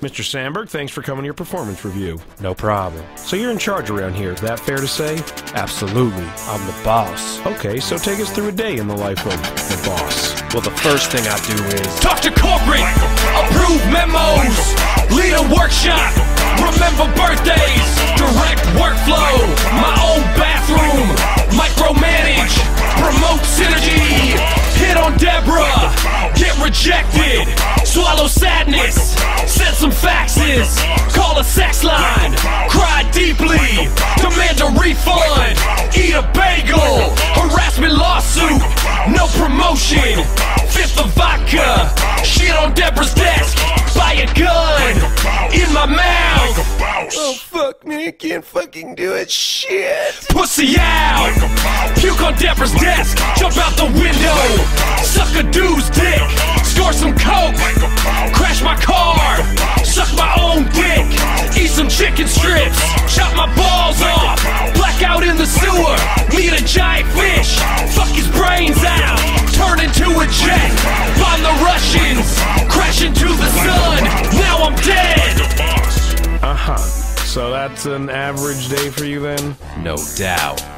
Mr. Sandberg, thanks for coming to your performance review. No problem. So you're in charge around here, is that fair to say? Absolutely. I'm the boss. Okay, so take us through a day in the life of the boss. Well, the first thing I do is talk to corporate, approve memos, lead a workshop, remember birthdays, direct workflow, my own bathroom, micromanage, promote synergy, hit on Deborah, get rejected, swallow sadness, send some faxes, call a sex line, cry deeply, demand a refund, eat a bagel, harassment lawsuit, no promotion, fifth of vodka, shit on Deborah's desk, buy a gun, in my mouth. Oh fuck me, I can't fucking do it, shit. Pussy out, puke on Deborah's desk, jump out the window, suck a dude's dick, score some coke, crash my car, suck my own dick, eat some chicken strips, chop my balls off, black out in the sewer, meet a giant fish, fuck his brains out, turn into a jet, bomb the Russians, crash into the sun, now I'm dead. Uh-huh. So that's an average day for you then? no doubt.